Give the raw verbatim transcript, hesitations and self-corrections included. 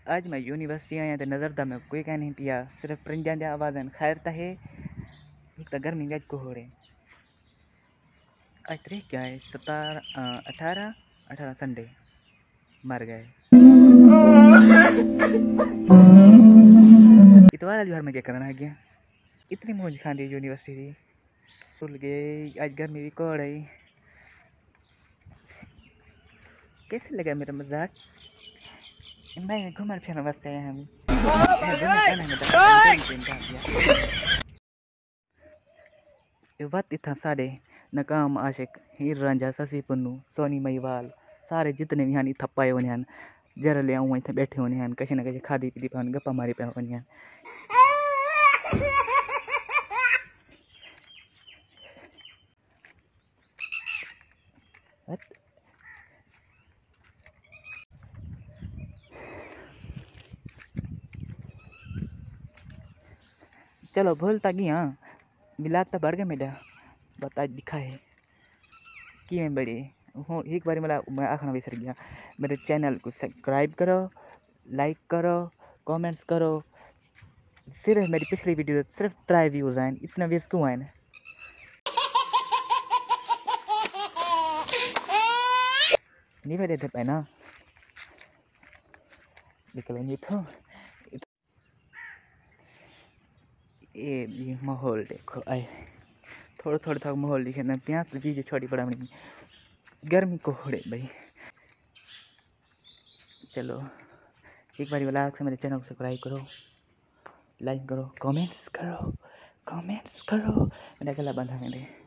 आज मैं यूनिवर्सिटी आया तो नज़र दा मैं कोई कह नहीं पिया, सिर्फ परिंदियां दी आवाज़न। खैर ता है एक तो गर्मी गज को हो रहे। आज तारीख क्या है? सतारह अठारह अठारह संडे मर गए। इतवार आज घर में क्या करना है गया? इतनी मौज खानी यूनिवर्सिटी भूल गए। आज गर्मी भी कोड़ है। कैसे लगा मेरा मजाक? मैं घूमर फिर वास्ते आया हम। वत इतना साढ़े नकाम आशिक हीर रांझा ससी पुन्नू सोनी महिवाल सारे जितने भी हैं इतना पाए होने हैं। जरा ले आऊँ इतने बैठे होने हैं, कहीं ना कहीं खादी पीती पे गप्पा मारी पे होने हैं। चलो भूलता कि हाँ मिलाद तो बढ़ गया मेरा। बता दिखा है कि मैं बड़ी हूँ। एक बार मेरा मैं आखना विसर गया। मेरे चैनल को सब्सक्राइब करो, लाइक करो, कमेंट्स करो। सिर्फ मेरी पिछली वीडियो सिर्फ त्रै व्यूज़ हैं, इतना व्यूज़ क्यों आए? नहीं मेरे थे पैना निकलो नहीं तो ये ये माहौल देखो आए थोड़ा थोड़ा था माहौल दिखे ना प्यास तो चीज़ें छोटी पड़ा नहीं गर्मी को होड़े भाई। चलो एक बार वाला से मेरे चैनल को सब्सक्राइब करो, लाइक करो, कमेंट्स करो, कमेंट्स करो। मेरा गला बंधा मेरे।